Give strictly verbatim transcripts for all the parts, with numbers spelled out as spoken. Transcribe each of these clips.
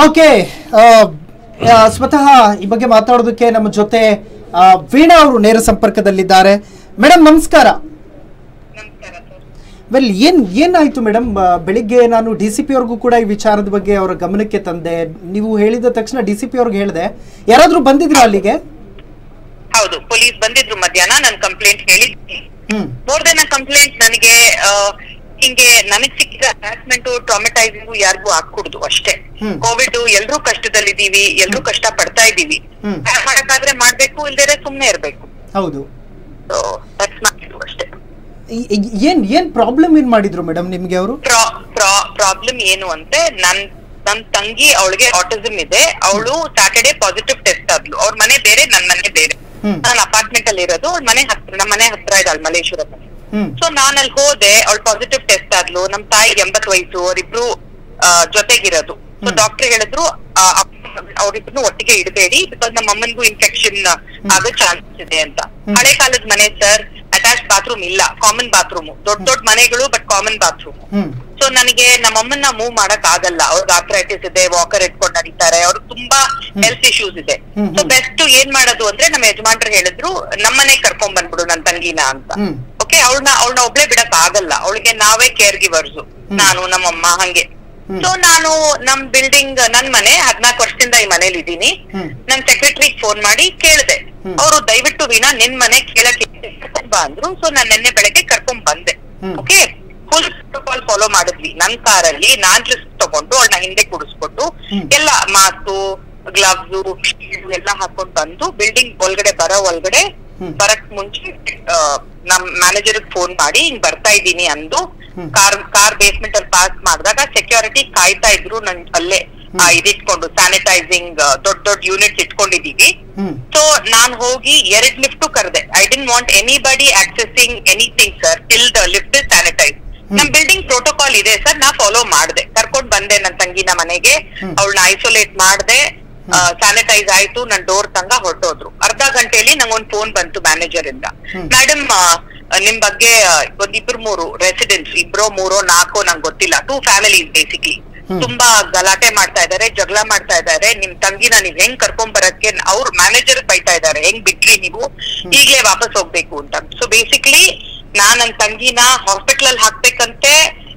Okay, ಸ್ವತಃ ಈ ಬಗ್ಗೆ ಮಾತಾಡೋದಕ್ಕೆ ನಮ್ಮ ಜೊತೆ ವೀಣಾ ಅವರು ನೇರ ಸಂಪರ್ಕದಲ್ಲಿದ್ದಾರೆ. ಮೇಡಮ್ ನಮಸ್ಕಾರ. ವೆಲ್, ಏನ್ ಏನಾಯ್ತು ಮೇಡಮ್? ಬೆಳಿಗ್ಗೆ ನಾನು ಡಿ ಸಿ ಪಿ ಅವ್ರಿಗೂ ಕೂಡ ಈ ವಿಚಾರದ ಬಗ್ಗೆ ಅವರ ಗಮನಕ್ಕೆ ತಂದೆ. ನೀವು ಹೇಳಿದ ತಕ್ಷಣ ಡಿ ಸಿ ಪಿ ಅವ್ರಿಗೆ ಹೇಳಿದೆ. ಯಾರಾದ್ರೂ ಬಂದಿದ್ರು ಅಲ್ಲಿಗೆ? ಹೌದು, ಪೊಲೀಸ್ ಬಂದಿದ್ರು ಮಧ್ಯಾಹ್ನ. ನಾನು ಕಂಪ್ಲೇಂಟ್ ಹೇಳಿದ್ನಿ. ಮೋರ್ ದೆನ್ ಅ ಕಂಪ್ಲೇಂಟ್, ನನಗೆ ಹಿಂಗೆ ನನಗ್ ಸಿಕ್ಕಿದ ಹರಾಸ್ಮೆಂಟ್, ಟ್ರಾಮೆಟೈಸಿಂಗ್ ಯಾರಿಗೂ ಹಾಕೂಡ್ದು ಅಷ್ಟೇ. ಕೋವಿಡ್ ಎಲ್ರೂ ಕಷ್ಟದಲ್ಲಿದ್ದೀವಿ, ಎಲ್ರೂ ಕಷ್ಟ ಪಡ್ತಾ ಇದೀವಿ. ಮಾಡಕ್ಕಾದ್ರೆ ಮಾಡ್ಬೇಕು, ಇಲ್ದೇರೆ ಸುಮ್ನೆ ಇರ್ಬೇಕು. ಹೌದು, ಅಷ್ಟೇ. ಏನ್ ಏನ್ ಪ್ರಾಬ್ಲಮ್ ಏನ್ ಮಾಡಿದ್ರು ಮೇಡಮ್ ನಿಮ್ಗೆ ಅವರು? ಪ್ರಾಬ್ಲಮ್ ಏನು ಅಂದ್ರೆ, ನನ್ ನನ್ ತಂಗಿ, ಅವಳಿಗೆ ಆಟಿಸಮ್ ಇದೆ. ಅವಳು ಸ್ಯಾಟರ್ಡೆ ಪಾಸಿಟಿವ್ ಟೆಸ್ಟ್ ಆದ್ಲು. ಅವ್ರ ಮನೆ ಬೇರೆ, ನನ್ ಮನೆ ಬೇರೆ. ನಾನು ಅಪಾರ್ಟ್ಮೆಂಟ್ ಅಲ್ಲಿ ಇರೋದು. ಅವ್ರ ಮನೆ ಹತ್ರ, ನಮ್ಮ ಮನೆ ಹತ್ರ ಇದ್ದಾಳೆ, ಮಲೇಶ್ವರ ಮನೆ. ಸೊ ನಾನು ಅಲ್ಲಿ ಹೋದೆ. ಅವಳು ಪಾಸಿಟಿವ್ ಟೆಸ್ಟ್ ಆದ್ಲು. ನಮ್ ತಾಯಿ ಎಂಬತ್ ವಯಸ್ಸು, ಅವರಿಬ್ರು ಜೊತೆಗಿರೋದು. ಸೊ ಡಾಕ್ಟರ್ ಹೇಳಿದ್ರು ಅವ್ರಿಬ್ರು ಒಟ್ಟಿಗೆ ಇಡಬೇಡಿ, ಬಿಕಾಸ್ ನಮ್ಮ ಅಮ್ಮನ್ಗೂ ಇನ್ಫೆಕ್ಷನ್ ಆಗೋ ಚಾನ್ಸಸ್ ಇದೆ ಅಂತ. ಹಳೆ ಕಾಲದ ಮನೆ ಸರ್, ಅಟ್ಯಾಚ್ ಬಾತ್ರೂಮ್ ಇಲ್ಲ, ಕಾಮನ್ ಬಾತ್ರೂಮ್. ದೊಡ್ಡ ದೊಡ್ಡ ಮನೆಗಳು, ಬಟ್ ಕಾಮನ್ ಬಾತ್ರೂಮ್. ಸೊ ನನಗೆ ನಮ್ಮಮ್ಮನ್ನ ಮೂವ್ ಮಾಡಕ್ ಆಗಲ್ಲ. ಅವ್ರಿಗೆ ಆರ್ಥರೈಟಿಸ್ ಇದೆ, ವಾಕರ್ ಇಟ್ಕೊಂಡು ನಡೀತಾರೆ, ಅವ್ರಿಗೆ ತುಂಬಾ ಹೆಲ್ತ್ ಇಶ್ಯೂಸ್ ಇದೆ. ಸೊ ಬೆಸ್ಟ್ ಏನ್ ಮಾಡೋದು ಅಂದ್ರೆ, ನಮ್ಮ ಯಜಮಾನ್ರು ಹೇಳಿದ್ರು ನಮ್ಮನೆ ಕರ್ಕೊಂಡ್ ಬಂದ್ಬಿಡು ನನ್ ತಂಗಿನ ಅಂತ. ಓಕೆ, ಅವಳನ್ನ ಅವಳನ್ನ ಒಬ್ಳೆ ಬಿಡಕ್ ಆಗಲ್ಲ. ಅವಳಿಗೆ ನಾವೇ ಕೇರ್ ಗಿವರ್ಸು, ನಾನು ನಮ್ಮಮ್ಮ ಹಂಗೆ. ಸೊ ನಾನು ನಮ್ ಬಿಲ್ಡಿಂಗ್, ನನ್ ಮನೆ ಹದ್ನಾಲ್ಕು ವರ್ಷದಿಂದ ಈ ಮನೇಲಿ ಇದ್ದೀನಿ. ನನ್ ಸೆಕ್ರೆಟರಿಗೆ ಫೋನ್ ಮಾಡಿ ಕೇಳಿದೆ. ಅವರು ದಯವಿಟ್ಟು ವೀಣಾ ನಿನ್ ಮನೆ ಕೇಳಕ್ಕೆ ಬಾ ಅಂದ್ರು. ಸೊ ನಾನ್ ನಿನ್ನೆ ಬೆಳಗ್ಗೆ ಕರ್ಕೊಂಡ್ ಬಂದೆ. ಓಕೆ, ಫುಲ್ ಪ್ರೋಟೋಕಾಲ್ ಫಾಲೋ ಮಾಡಿದ್ವಿ. ನನ್ ಕಾರಲ್ಲಿ ನಾನ್ ರಿಸ್ಕ್ ತಗೊಂಡು ಅವಳನ್ನ ಹಿಂದೆ ಕುಡಿಸ್ಕೊಟ್ಟು ಎಲ್ಲ ಮಾಸ್ಕು, ಗ್ಲವ್ಸ್ ಎಲ್ಲ ಹಾಕೊಂಡ್ ಬಂದು ಬಿಲ್ಡಿಂಗ್ ಒಳಗಡೆ ಬರೋ ಒಳಗಡೆ ಬರಕ್ ಮುಂಚೆ ನಮ್ ಮ್ಯಾನೇಜರ್ ಫೋನ್ ಮಾಡಿ ಹಿಂಗ್ ಬರ್ತಾ ಇದ್ದೀನಿ ಅಂದು ಕಾರ್ ಕಾರ್ ಬೇಸ್ಮೆಂಟ್ ಅಲ್ಲಿ ಪಾಸ್ ಮಾಡಿದಾಗ ಸೆಕ್ಯೂರಿಟಿ ಕಾಯ್ತಾ ಇದ್ರು. ನನ್ ಅಲ್ಲೇ ಇದಿಟ್ಕೊಂಡು ಸ್ಯಾನಿಟೈಸಿಂಗ್ ದೊಡ್ಡ ದೊಡ್ಡ ಯೂನಿಟ್ಸ್ ಇಟ್ಕೊಂಡಿದೀವಿ. ಸೊ ನಾನ್ ಹೋಗಿ ಎರಡ್ ಲಿಫ್ಟ್ ಕರೆದೆ. I didn't want anybody accessing anything sir till the lift is sanitise. ನಮ್ ಬಿಲ್ಡಿಂಗ್ ಪ್ರೋಟೋಕಾಲ್ ಇದೆ ಸರ್, ನಾ ಫಾಲೋ ಮಾಡ್ದೆ. ಕರ್ಕೊಂಡ್ ಬಂದೆ ನನ್ ತಂಗಿನ ಮನೆಗೆ, ಅವಳನ್ನ ಐಸೋಲೇಟ್ ಮಾಡ್ದೆ, ಸ್ಯಾನಿಟೈಸ್ ಆಯ್ತು, ನನ್ ಡೋರ್ ತಂಗ ಹೊರಟೋದ್ರು. ಅರ್ಧ ಗಂಟೆಯಲ್ಲಿ ನಂಗೊಂದ್ ಫೋನ್ ಬಂತು ಮ್ಯಾನೇಜರ್ ಇಂದ. ಮೇಡಮ್, ನಿಮ್ ಬಗ್ಗೆ ಒಂದ್ ಇಬ್ರು ಮೂರು ರೆಸಿಡೆಂಟ್ಸ್, ಇಬ್ರೋ ಮೂರೋ ನಾಲ್ಕೋ ನಂಗೆ ಗೊತ್ತಿಲ್ಲ, ಟೂ ಫ್ಯಾಮಿಲೀಸ್ ಬೇಸಿಕ್ಲಿ, ತುಂಬಾ ಗಲಾಟೆ ಮಾಡ್ತಾ ಇದಾರೆ, ಜಗಳ ಮಾಡ್ತಾ ಇದಾರೆ. ನಿಮ್ ತಂಗಿನ ನೀವ್ ಹೆಂಗ್ ಕರ್ಕೊಂಡ್ ಬರಕ್ಕೆ ಅವ್ರ ಮ್ಯಾನೇಜರ್ ಬೈತಾ ಇದಾರೆ, ಹೆಂಗ್ ಬಿಟ್ರಿ ನೀವು, ಈಗ್ಲೇ ವಾಪಸ್ ಹೋಗ್ಬೇಕು ಅಂತ. ಸೊ ಬೇಸಿಕ್ಲಿ ನಾನ್ ನನ್ ತಂಗಿನ ಹಾಸ್ಪಿಟಲ್ ಅಲ್ಲಿ ಹಾಕ್ಬೇಕಂತೆ,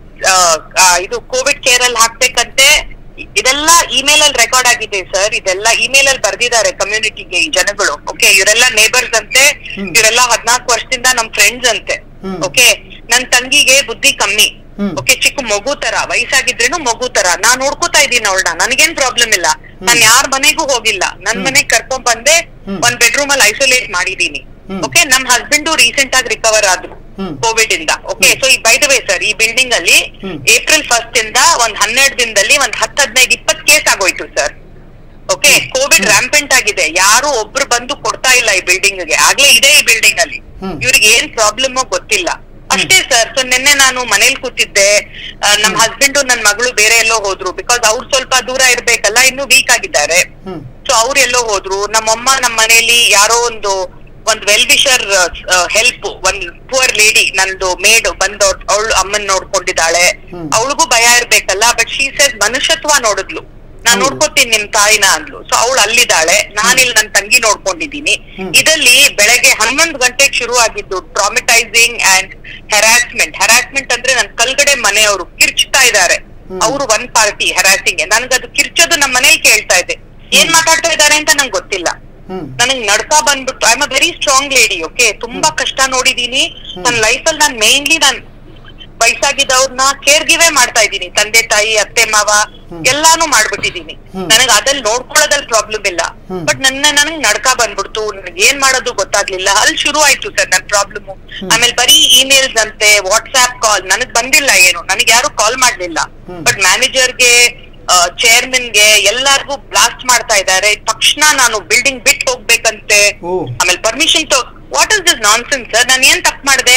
ಇದು ಕೋವಿಡ್ ಕೇರ್ ಅಲ್ಲಿ ಹಾಕ್ಬೇಕಂತೆ. ಇದೆಲ್ಲ ಇಮೇಲ್ ಅಲ್ಲಿ ರೆಕಾರ್ಡ್ ಆಗಿದೆ ಸರ್. ಇದೆಲ್ಲ ಇಮೇಲ್ ಅಲ್ಲಿ ಬರ್ದಿದ್ದಾರೆ ಕಮ್ಯುನಿಟಿಗೆ ಈ ಜನಗಳು. ಓಕೆ, ಇವರೆಲ್ಲ ನೇಬರ್ಸ್ ಅಂತೆ, ಇವರೆಲ್ಲ ಹದ್ನಾಲ್ಕು ವರ್ಷದಿಂದ ನಮ್ ಫ್ರೆಂಡ್ಸ್ ಅಂತೆ. ಓಕೆ, ನನ್ ತಂಗಿಗೆ ಬುದ್ಧಿ ಕಮ್ಮಿ. ಓಕೆ, ಚಿಕ್ಕ ಮಗು ತರ, ವಯಸ್ಸಾಗಿದ್ರೇನು ಮಗು ತರ. ನಾನ್ ನೋಡ್ಕೋತಾ ಇದ್ದೀನಿ ಅವಳನ್ನ, ನನಗೇನ್ ಪ್ರಾಬ್ಲಮ್ ಇಲ್ಲ. ನಾನ್ ಯಾರ ಮನೆಗೂ ಹೋಗಿಲ್ಲ, ನನ್ ಮನೆಗ್ ಕರ್ಕೊಂಡ್ ಬಂದೆ, ಒಂದ್ ಬೆಡ್ರೂಮ್ ಅಲ್ಲಿ ಐಸೋಲೇಟ್ ಮಾಡಿದೀನಿ. ಓಕೆ, ನಮ್ ಹಸ್ಬೆಂಡ್ ರೀಸೆಂಟ್ ಆಗಿ ರಿಕವರ್ ಆದ್ರು ಕೋವಿಡ್ ಇಂದ. ಓಕೆ, ಸೊ ಈ ಬೈ ದ ವೇ ಸರ್, ಈ ಬಿಲ್ಡಿಂಗ್ ಅಲ್ಲಿ ಏಪ್ರಿಲ್ ಫಸ್ಟ್ ಇಂದ ಒಂದ್ ಹನ್ನೆರಡು ದಿನದಲ್ಲಿ ಒಂದ್ ಹತ್ ಹದಿನೈದು ಇಪ್ಪತ್ ಕೇಸ್ ಆಗೋಯ್ತು ಸರ್. ಓಕೆ, ಕೋವಿಡ್ ರ್ಯಾಂಪೆಂಟ್ ಆಗಿದೆ. ಯಾರು ಒಬ್ರು ಬಂದು ಕೊಡ್ತಾ ಇಲ್ಲ ಈ ಬಿಲ್ಡಿಂಗ್ ಗೆ. ಆಗ್ಲೇ ಇದೆ ಈ ಬಿಲ್ಡಿಂಗ್ ಅಲ್ಲಿ, ಇವ್ರಿಗೆ ಏನ್ ಪ್ರಾಬ್ಲಮ್ ಗೊತ್ತಿಲ್ಲ ಅಷ್ಟೇ ಸರ್. ಸೊ ನಿನ್ನೆ ನಾನು ಮನೇಲಿ ಕೂತಿದ್ದೆ, ನಮ್ ಹಸ್ಬೆಂಡ್ ನನ್ ಮಗಳು ಬೇರೆ ಎಲ್ಲೋ ಹೋದ್ರು, ಬಿಕಾಸ್ ಅವ್ರು ಸ್ವಲ್ಪ ದೂರ ಇರ್ಬೇಕಲ್ಲ, ಇನ್ನು ವೀಕ್ ಆಗಿದ್ದಾರೆ. ಸೊ ಅವ್ರು ಎಲ್ಲೋ ಹೋದ್ರು. ನಮ್ಮಮ್ಮ ನಮ್ ಮನೇಲಿ ಯಾರೋ ಒಂದು ಒಂದ್ ವೆಲ್ ವಿಷರ್ ಹೆಲ್ಪ್, ಒಂದ್ ಪುವರ್ ಲೇಡಿ, ನಂದು ಮೇಡ್ ಬಂದ್ ಅವಳು ಅಮ್ಮನ್ ನೋಡ್ಕೊಂಡಿದ್ದಾಳೆ. ಅವಳಿಗೂ ಭಯ ಇರ್ಬೇಕಲ್ಲ, ಬಟ್ ಶೀ ಸೆಡ್ ಮನುಷ್ಯತ್ವ ನೋಡಿದ್ಲು. ನಾನ್ ನೋಡ್ಕೊತೀನಿ ನಿಮ್ ತಾಯಿನ ಅಂದ್ಲು. ಸೊ ಅವಳು ಅಲ್ಲಿದ್ದಾಳೆ, ನಾನಿಲ್ಲಿ ನನ್ ತಂಗಿ ನೋಡ್ಕೊಂಡಿದೀನಿ. ಇದಲ್ಲಿ ಬೆಳಗ್ಗೆ ಹನ್ನೊಂದು ಗಂಟೆಗೆ ಶುರು ಆಗಿದ್ದು ಟ್ರಾಮೆಟೈಸಿಂಗ್ ಅಂಡ್ ಹೆರಾಸ್ಮೆಂಟ್. ಹೆರಾಸ್ಮೆಂಟ್ ಅಂದ್ರೆ ನನ್ ಕಲ್ಗಡೆ ಮನೆಯವರು ಕಿರ್ಚ್ತಾ ಇದ್ದಾರೆ. ಅವರು ಒಂದ್ ಪಾರ್ಟಿ ಹೆರಾಸಿಂಗ್. ನನ್ಗದು ಕಿರ್ಚೋದು ನಮ್ ಮನೇಲಿ ಕೇಳ್ತಾ ಇದೆ. ಏನ್ ಮಾತಾಡ್ತಾ ಇದ್ದಾರೆ ಅಂತ ನಂಗೆ ಗೊತ್ತಿಲ್ಲ. ನನಗ್ ನಡ್ಕಾ ಬಂದ್ಬಿಟ್ಟು, I am a very strong lady. Okay, ತುಂಬಾ ಕಷ್ಟ ನೋಡಿದೀನಿ ನನ್ನ ಲೈಫ್ ಅಲ್ಲಿ. ನಾನ್ ಮೇನ್ಲಿ ನಾನ್ ವಯಸ್ಸಾಗಿದ್ದವ್ರನ್ನ ಕೇರ್ ಗಿವೇ ಮಾಡ್ತಾ ಇದ್ದೀನಿ. ತಂದೆ ತಾಯಿ, ಅತ್ತೆ ಮಾವ ಎಲ್ಲಾನು ಮಾಡ್ಬಿಟ್ಟಿದೀನಿ. ನನಗ್ ಅದ್ರಲ್ಲಿ ನೋಡ್ಕೊಳ್ಳೋದ್ರಲ್ಲಿ ಪ್ರಾಬ್ಲಮ್ ಇಲ್ಲ, ಬಟ್ ನನ್ನ ನನಗ್ ನಡ್ಕಾ ಬಂದ್ಬಿಡ್ತು. ನನಗ್ ಏನ್ ಮಾಡೋದು ಗೊತ್ತಾಗ್ಲಿಲ್ಲ. ಅಲ್ಲಿ ಶುರು ಆಯ್ತು ಸರ್ ನನ್ ಪ್ರಾಬ್ಲಮ್. ಆಮೇಲೆ ಬರೀ ಇಮೇಲ್ಸ್ ಅಂತೆ, ವಾಟ್ಸ್ಆಪ್ ಕಾಲ್. ನನಗ್ ಬಂದಿಲ್ಲ ಏನು, ನನಗ್ ಯಾರು ಕಾಲ್ ಮಾಡ್ಲಿಲ್ಲ, ಬಟ್ ಮ್ಯಾನೇಜರ್ಗೆ, ಚೇರ್ಮನ್ಗೆ ಎಲ್ಲಾರ್ಗು ಬ್ಲಾಸ್ಟ್ ಮಾಡ್ತಾ ಇದ್ದಾರೆ. ತಕ್ಷಣ ನಾನು ಬಿಲ್ಡಿಂಗ್ ಬಿಟ್ಟು ಹೋಗ್ಬೇಕಂತೆ. ಆಮೇಲೆ ಪರ್ಮಿಷನ್ ತೊ what is this nonsense sir? ನಾನ್ ಏನ್ ತಪ್ಪು ಮಾಡ್ದೆ?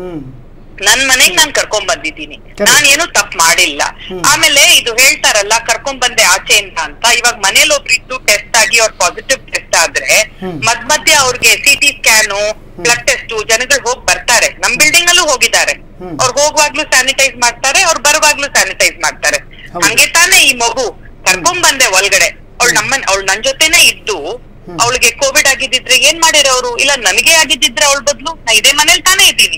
ನನ್ ಮನೆಗ್ ನಾನ್ ಕರ್ಕೊಂಡ್ ಬಂದಿದ್ದೀನಿ, ನಾನ್ ಏನು ತಪ್ಪು ಮಾಡಿಲ್ಲ. ಆಮೇಲೆ ಇದು ಹೇಳ್ತಾರಲ್ಲ ಕರ್ಕೊಂಡ್ ಬಂದೆ ಆಚೆಯಿಂದ ಅಂತ. ಇವಾಗ ಮನೇಲಿ ಒಬ್ರು ಇದ್ದು ಟೆಸ್ಟ್ ಆಗಿ ಅವ್ರ ಪಾಸಿಟಿವ್ ಟೆಸ್ಟ್ ಆದ್ರೆ ಮಧ್ಯ ಮಧ್ಯ ಅವ್ರಿಗೆ C T scan, blood test ಜನಗಳು ಹೋಗಿ ಬರ್ತಾರೆ. ನಮ್ ಬಿಲ್ಡಿಂಗ್ ಅಲ್ಲೂ ಹೋಗಿದ್ದಾರೆ. ಅವ್ರು ಹೋಗುವಾಗ್ಲೂ ಸ್ಯಾನಿಟೈಸ್ ಮಾಡ್ತಾರೆ, ಅವ್ರು ಬರುವಾಗ್ಲೂ ಸ್ಯಾನಿಟೈಸ್ ಮಾಡ್ತಾರೆ. ಹಂಗೆ ತಾನೇ ಈ ಮಗು ಕರ್ಕೊಂಡ್ ಬಂದೆ ಒಳಗಡೆ. ಅವಳು ನಮ್ಮನ್ ಅವಳು ನನ್ ಜೊತೆನೆ ಇದ್ದು ಅವಳಿಗೆ ಕೋವಿಡ್ ಆಗಿದ್ದಿದ್ರೆ ಏನ್ ಮಾಡಿರ ಅವರು? ಇಲ್ಲ ನನಗೆ ಆಗಿದ್ದಿದ್ರೆ ಅವಳ ಬದ್ಲು ನಾ ಇದೇ ಮನೇಲಿ ತಾನೇ ಇದ್ದೀನಿ.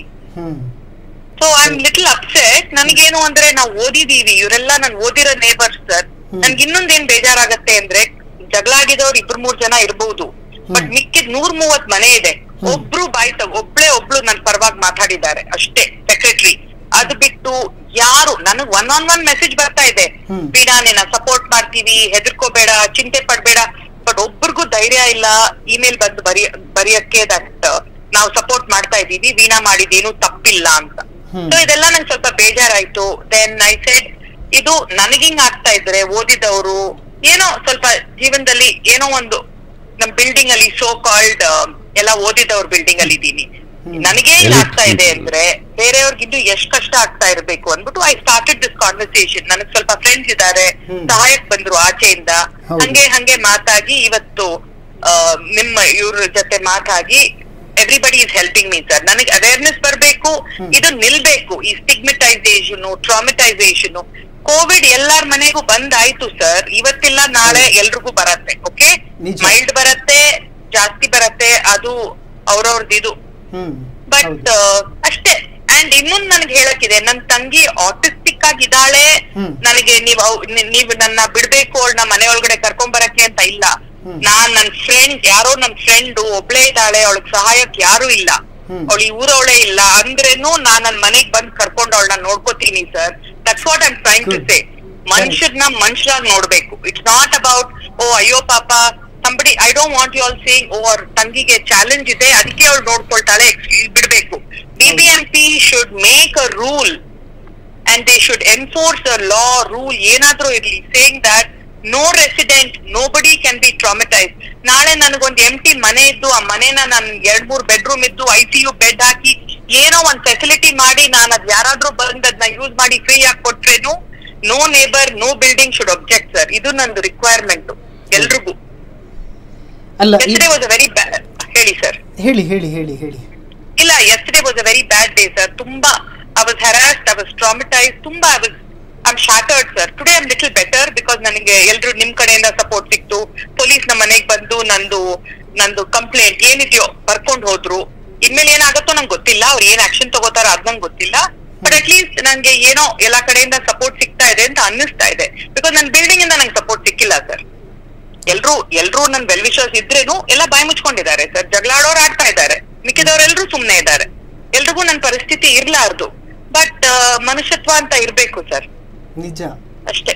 So I am little upset. ನನಗೇನು ಅಂದ್ರೆ ನಾವು ಓದಿದೀವಿ, ಇವರೆಲ್ಲ ನಾನು ಓದಿರೋ ನೇಬರ್ಸ್ ಸರ್. ನನ್ಗೆ ಇನ್ನೊಂದ್ ಏನ್ ಬೇಜಾರಾಗತ್ತೆ ಅಂದ್ರೆ, ಜಗಳ ಆಗಿದವ್ರು ಇಬ್ರು ಮೂರ್ ಜನ ಇರ್ಬಹುದು, ಬಟ್ ಮಿಕ್ಕಿದ್ ನೂರ್ ಮೂವತ್ ಮನೆ ಇದೆ. ಒಬ್ರು ಬಾಯ್ತ ಒಬ್ಳೆ ಒಬ್ಳು ನನ್ ಪರವಾಗಿ ಮಾತಾಡಿದ್ದಾರೆ ಅಷ್ಟೇ, ಸೆಕ್ರೆಟರಿ. ಅದು ಬಿಟ್ಟು ಯಾರು ನನಗ್ ಒನ್ ಆನ್ ಒನ್ ಮೆಸೇಜ್ ಬರ್ತಾ ಇದೆ, ವೀಣಾ ನಿನ್ನ ಸಪೋರ್ಟ್ ಮಾಡ್ತೀವಿ, ಹೆದರ್ಕೋಬೇಡ, ಚಿಂತೆ ಪಡ್ಬೇಡ. ಬಟ್ ಒಬ್ರಿಗೂ ಧೈರ್ಯ ಇಲ್ಲ ಇಮೇಲ್ ಬಂದು ಬರಿಯ ಬರೆಯಕ್ಕೆ ದಟ್ ನಾವು ಸಪೋರ್ಟ್ ಮಾಡ್ತಾ ಇದೀವಿ, ವೀಣಾ ಮಾಡಿದೇನು ತಪ್ಪಿಲ್ಲ ಅಂತ. ಸೊ ಇದೆಲ್ಲ ನಂಗೆ ಸ್ವಲ್ಪ ಬೇಜಾರಾಯ್ತು. ದೆನ್ ಐ ಸೆಡ್, ಇದು ನನಗಿಂಗ್ ಆಗ್ತಾ ಇದ್ರೆ ಓದಿದವರು ಏನೋ ಸ್ವಲ್ಪ ಜೀವನದಲ್ಲಿ ಏನೋ ಒಂದು ನಮ್ ಬಿಲ್ಡಿಂಗ್ ಅಲ್ಲಿ ಸೋ ಕಾಲ್ಡ್ ಎಲ್ಲ ಓದಿದವ್ರ ಬಿಲ್ಡಿಂಗ್ ಅಲ್ಲಿ ಇದ್ದೀನಿ, ನನಗೆ ಏನ್ ಆಗ್ತಾ ಇದೆ ಅಂದ್ರೆ ಬೇರೆಯವ್ರಿಗಿದ್ದು ಎಷ್ಟ್ ಕಷ್ಟ ಆಗ್ತಾ ಇರ್ಬೇಕು ಅಂದ್ಬಿಟ್ಟು ಐ ಸ್ಟಾರ್ಟೆಡ್ ದಿಸ್ ಕಾನ್ವರ್ಸೇಷನ್. ನನಗ್ ಸ್ವಲ್ಪ ಫ್ರೆಂಡ್ಸ್ ಇದ್ದಾರೆ, ಸಹಾಯಕ್ ಬಂದ್ರು ಆಚೆಯಿಂದ. ಹಂಗೆ ಹಂಗೆ ಮಾತಾಗಿ ಇವತ್ತು ನಿಮ್ಮ ಇವ್ರ ಜೊತೆ ಮಾತಾಗಿ everybody is helping me sir. ನನಗೆ ಅವೇರ್ನೆಸ್ ಬರ್ಬೇಕು, ಇದು ನಿಲ್ಬೇಕು. ಈ ಸ್ಟಿಗ್ಮಟೈಸೇಷನ್, ಟ್ರಾಮಟೈಸೇಷನ್, ಕೋವಿಡ್ ಎಲ್ಲಾರ ಮನೆಗೂ ಬಂದಾಯ್ತು ಸರ್. ಇವತ್ತಿಲ್ಲ ನಾಳೆ ಎಲ್ರಿಗೂ ಬರತ್ತೆ. ಓಕೆ, ಮೈಲ್ಡ್ ಬರತ್ತೆ, ಜಾಸ್ತಿ ಬರತ್ತೆ, ಅದು ಅವ್ರವ್ರದ್ದು ಇದು. ಬಟ್ ಅಷ್ಟೇ. ಅಂಡ್ ಇನ್ನೊಂದ್ ನನ್ಗೆ ಹೇಳಕ್ಕಿದೆ, ನನ್ ತಂಗಿ ಆಟಿಸ್ಟಿಕ್ ಆಗಿದ್ದಾಳೆ, ನನಗೆ ನೀವ್ ನೀವ್ ನನ್ನ ಬಿಡ್ಬೇಕು ಅವಳನ್ನ ಮನೆ ಒಳಗಡೆ ಕರ್ಕೊಂಡ್ ಬರಕ್ಕೆ ಅಂತ ಇಲ್ಲ. ನಾನ್ ನನ್ ಫ್ರೆಂಡ್ ಯಾರೋ ನನ್ ಫ್ರೆಂಡ್ ಒಬ್ಳೇ ಇದ್ದಾಳೆ, ಅವಳಗ್ ಸಹಾಯಕ್ ಯಾರು ಇಲ್ಲ, ಅವಳು ಈ ಊರವಳೇ ಇಲ್ಲ ಅಂದ್ರೇನು ನಾನ್ ನನ್ ಮನೆಗ್ ಬಂದ್ ಕರ್ಕೊಂಡ್ ಅವಳನ್ನ ನೋಡ್ಕೋತೀನಿ sir. That's what I am trying to say. ಮನುಷ್ಯರ್ನ ಮನುಷ್ಯರಾಗಿ ನೋಡ್ಬೇಕು. ಇಟ್ಸ್ ನಾಟ್ ಅಬೌಟ್ ಓ ಅಯ್ಯೋ ಪಾಪ somebody. I don't want you all saying oh ಅವ್ರ ತಂಗಿಗೆ ಚಾಲೆಂಜ್ ಇದೆ ಅದಕ್ಕೆ ಅವಳು ನೋಡ್ಕೊಳ್ತಾಳೆ ಬಿಡ್ಬೇಕು. B B M P should make a rule and they should enforce a law rule, ಏನಾದ್ರೂ ಇರ್ಲಿ, saying that no resident nobody can be traumatise. ನಾಳೆ ನನಗೊಂದು ಎಂಟಿ ಮನೆ ಇದ್ದು ಆ ಮನೇನ ನನ್ ಎರಡ್ ಮೂರ್ ಬೆಡ್ರೂಮ್ ಇದ್ದು ಐ ಸಿ ಯು ಬೆಡ್ ಹಾಕಿ ಏನೋ ಒಂದ್ ಫೆಸಿಲಿಟಿ ಮಾಡಿ ನಾನು ಅದ್ ಯಾರಾದ್ರೂ ಬಂದ್ ಅದನ್ನ ಯೂಸ್ ಮಾಡಿ ಫ್ರೀ ಆಗಿ ಕೊಟ್ರೇನು no neighbour no building should object sir. ಇದು ನಂದು ರಿಕ್ವೈರ್ಮೆಂಟ್ ಎಲ್ರಿಗೂ. Yesterday was a very bad. ಹೇಳಿ ಸರ್. ಹೇಳಿ ಹೇಳಿ ಹೇಳಿ ಹೇಳಿ. ಇಲ್ಲ, yesterday was a very bad day sir. ತುಂಬಾ I was harassed, I was traumatized, ತುಂಬಾ I was I'm shattered sir. Today I'm little better because ನನಗೆ ಎಲ್ರು ನಿಮ್ ಕಡೆಯಿಂದ ಸಪೋರ್ಟ್ ಸಿಕ್ತು. ಪೊಲೀಸ್ ನಮ್ಮ ಮನೆಗೆ ಬಂದು ನಂದು ನಂದು ಕಂಪ್ಲೇಂಟ್ ಏನಿದೆಯೋ ಬರ್ಕೊಂಡ್ ಹೋದ್ರು. ಇನ್ಮೇಲೆ ಏನಾಗತ್ತೋ ನಂಗೆ ಗೊತ್ತಿಲ್ಲ, ಅವ್ರು ಏನ್ ಆಕ್ಷನ್ ತಗೋತಾರ ಅದ್ ನಂಗೆ ಗೊತ್ತಿಲ್ಲ. ಬಟ್ ಅಟ್ ಲೀಸ್ಟ್ ನಂಗೆ ಏನೋ ಎಲ್ಲಾ ಕಡೆಯಿಂದ ಸಪೋರ್ಟ್ ಸಿಗ್ತಾ ಇದೆ ಅಂತ ಅನ್ನಿಸ್ತಾ ಇದೆ. ಬಿಕಾಸ್ ನನ್ ಬಿಲ್ಡಿಂಗ್ ಇಂದ ನಂಗೆ ಸಪೋರ್ಟ್ ಸಿಕ್ಕಿಲ್ಲ ಸರ್. ಎಲ್ರು ಎಲ್ರು ನನ್ ವೆಲ್ ವಿಶರ್ಸ್ ಇದ್ರೇನು ಎಲ್ಲ ಬಾಯಿ ಮುಚ್ಕೊಂಡಿದ್ದಾರೆ ಸರ್. ಜಗಳಾಡೋರು ಆಡ್ತಾ ಇದ್ದಾರೆ, ಮಿಕ್ಕಿದವರೆಲ್ಲರೂ ಸುಮ್ನೆ ಇದ್ದಾರೆ. ಎಲ್ರಿಗೂ ನನ್ ಪರಿಸ್ಥಿತಿ ಇರ್ಲಾರ್ದು. ಬಟ್ ಮನುಷ್ಯತ್ವ ಅಂತ ಇರ್ಬೇಕು ಸರ್. ನಿಜ ಅಷ್ಟೇ.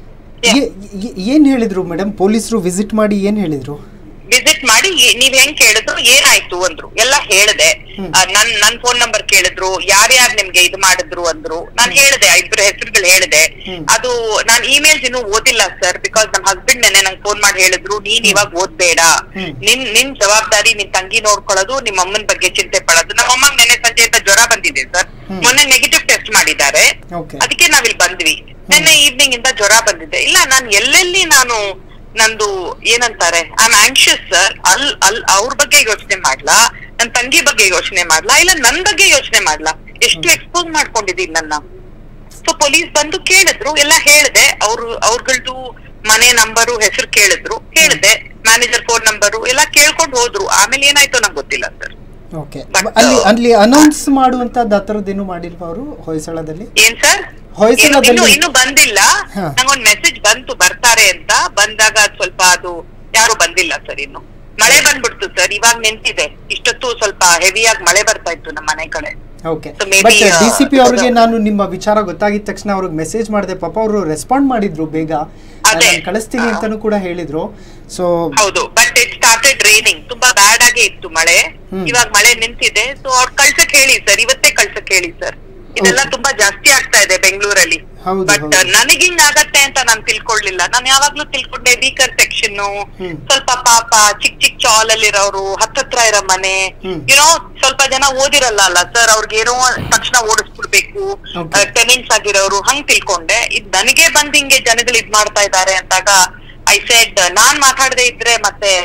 ಏನ್ ಹೇಳಿದ್ರು ಮೇಡಮ್ ಪೊಲೀಸರು ವಿಸಿಟ್ ಮಾಡಿ? ಏನ್ ಹೇಳಿದ್ರು? ವಿಸಿಟ್ ಮಾಡಿ ನೀವ್ ಹೆಂಗ್ ಕೇಳಿದ್ರು, ಏನಾಯ್ತು ಅಂದ್ರು, ಎಲ್ಲ ಹೇಳಿದೆ. ನನ್ ನನ್ ಫೋನ್ ನಂಬರ್ ಕೇಳಿದ್ರು, ಯಾರ್ಯಾರು ನಿಮ್ಗೆ ಇದು ಮಾಡಿದ್ರು ಅಂದ್ರು. ನಾನ್ ಹೇಳಿದೆ, ಇಬ್ರು ಹೆಸರುಗಳು ಹೇಳಿದೆ. ಅದು ನಾನ್ ಇಮೇಲ್ಸ್ ಇನ್ನೂ ಓದಿಲ್ಲ ಸರ್, ಬಿಕಾಸ್ ನಮ್ ಹಸ್ಬೆಂಡ್ ನೆನೆ ನಂಗೆ ಫೋನ್ ಮಾಡಿ ಹೇಳಿದ್ರು, ನೀನ್ ಇವಾಗ ಓದ್ಬೇಡ, ನಿನ್ ನಿನ್ ಜವಾಬ್ದಾರಿ ನಿನ್ ತಂಗಿ ನೋಡ್ಕೊಳ್ಳೋದು, ನಿಮ್ಮ ಅಮ್ಮನ ಬಗ್ಗೆ ಚಿಂತೆ ಪಡೋದು. ನಮ್ಮ ಅಮ್ಮಂಗ್ ನೆನೆ ಸಂಜೆಯಿಂದ ಜ್ವರ ಬಂದಿದೆ ಸರ್. ಮೊನ್ನೆ ನೆಗೆಟಿವ್ ಟೆಸ್ಟ್ ಮಾಡಿದ್ದಾರೆ, ಅದಕ್ಕೆ ನಾವಿಲ್ಲಿ ಬಂದ್ವಿ. ನೆನ್ನೆ ಈವ್ನಿಂಗ್ ಇಂದ ಜ್ವರ ಬಂದಿದೆ. ಇಲ್ಲ, ನಾನ್ ಎಲ್ಲೆಲ್ಲಿ ನಾನು ನಂದು ಏನಂತಾರೆ ಐ ಆಮ್ ಆಂಕ್ಷಿಯಸ್ ಸರ್. ಅಲ್ ಅಲ್ ಅವ್ರ ಬಗ್ಗೆ ಯೋಚನೆ ಮಾಡ್ಲಾ, ನನ್ ತಂಗಿ ಬಗ್ಗೆ ಯೋಚನೆ ಮಾಡ್ಲಾ, ಇಲ್ಲ ನನ್ ಬಗ್ಗೆ ಯೋಚನೆ ಮಾಡ್ಲಾ? ಎಷ್ಟು ಎಕ್ಸ್ಪೋಸ್ ಮಾಡ್ಕೊಂಡಿದೀನಿ ನನ್ನ. ಸೊ ಪೊಲೀಸ್ ಬಂದು ಕೇಳಿದ್ರು, ಎಲ್ಲ ಹೇಳಿದೆ. ಅವ್ರು ಅವ್ರಗಳ್ದು ಮನೆ ನಂಬರು ಹೆಸರು ಕೇಳಿದ್ರು, ಹೇಳಿದೆ. ಮ್ಯಾನೇಜರ್ ಫೋನ್ ನಂಬರು ಎಲ್ಲ ಕೇಳ್ಕೊಂಡು ಹೋದ್ರು. ಆಮೇಲೆ ಏನಾಯ್ತೋ ನಂಗೆ ಗೊತ್ತಿಲ್ಲ ಸರ್. ಅಲ್ಲಿ ಅಲ್ಲಿ ಅನೌನ್ಸ್ ಮಾಡುವಂತದ್ದು ಆ ತರದ್ದೇನು ಮಾಡಿಲ್ವಾ ಅವರು ಹೊಯ್ಸಳದಲ್ಲಿ? ಏನ್ ಸರ್? ಇನ್ನು ಇನ್ನು ಬಂದಿಲ್ಲ. ನಂಗೊಂದ್ ಮೆಸೇಜ್ ಬಂತು ಬರ್ತಾರೆ ಅಂತ. ಬಂದಾಗ ಸ್ವಲ್ಪ ಅದು ಯಾರು ಬಂದಿಲ್ಲ ಸರ್. ಇನ್ನು ಮಳೆ ಬಂದ್ಬಿಡ್ತು ಸರ್, ಇವಾಗ ನಿಂತಿದೆ. ಇಷ್ಟೊತ್ತು ಸ್ವಲ್ಪ ಹೆವಿಯಾಗಿ ಮಳೆ ಬರ್ತಾ ಇತ್ತು ನಮ್ಮ ಮನೆ ಕಡೆ. ಓಕೆ, ಬಟ್ ಡಿಸಿಪಿ ಅವ್ರಿಗೆ ನಾನು ನಿಮ್ಮ ವಿಚಾರ ಗೊತ್ತಾಗಿದ ತಕ್ಷಣ ಅವ್ರಿಗೆ ಮೆಸೇಜ್ ಮಾಡಿದೆ. ಪಾಪ ಅವರು ರೆಸ್ಪಾಂಡ್ ಮಾಡಿದ್ರು ಬೇಗ, ಕಳಿಸ್ತೀನಿ ಅಂತಾನು ಕೂಡ ಹೇಳಿದ್ರು. ಸೊ ಹೌದು, ಬಟ್ ಇಟ್ ಸ್ಟಾರ್ಟೆಡ್ ರೈನಿಂಗ್. ತುಂಬಾ ಬ್ಯಾಡ್ ಆಗೇ ಇತ್ತು ಮಳೆ. ಇವಾಗ ಮಳೆ ನಿಂತಿದೆ. ಸೊ ಅವ್ರು ಕಳ್ಸಕ್ ಹೇಳಿ ಸರ್, ಇವತ್ತೇ ಕಳ್ಸಕ್ ಹೇಳಿ ಸರ್. ಇದೆಲ್ಲ ತುಂಬಾ ಜಾಸ್ತಿ ಆಗ್ತಾ ಇದೆ ಬೆಂಗಳೂರಲ್ಲಿ. ಬಟ್ ನನಗಿಂಗ್ ಆಗತ್ತೆ ಅಂತ ನಾನ್ ತಿಳ್ಕೊಳ್ಳಿಲ್ಲ. ನಾನು ಯಾವಾಗ್ಲೂ ತಿಳ್ಕೊಂಡೆ ವೀಕರ್ ಸೆಕ್ಷನ್, ಸ್ವಲ್ಪ ಪಾಪ ಚಿಕ್ ಚಿಕ್ ಚಾಲ್ ಅಲ್ಲಿರೋರು, ಹತ್ತತ್ರ ಇರೋ ಮನೆ, ಏನೋ ಸ್ವಲ್ಪ ಜನ ಓದಿರಲ್ಲ ಅಲ್ಲ ಸರ್, ಅವ್ರಿಗೆ ಏನೋ ತಕ್ಷಣ ಓಡಿಸ್ಬಿಡ್ಬೇಕು, ಟೆನೆಂಟ್ಸ್ ಆಗಿರೋರು, ಹಂಗ್ ತಿಳ್ಕೊಂಡೆ. ಇದ್ ನನಗೆ ಬಂದ್ ಹಿಂಗೆ ಜನಗಳು ಇದ್ ಮಾಡ್ತಾ ಇದ್ದಾರೆ ಅಂದಾಗ ಐ ಸೆಡ್, ನಾನ್ ಮಾತಾಡದೆ ಇದ್ರೆ ಮತ್ತೆ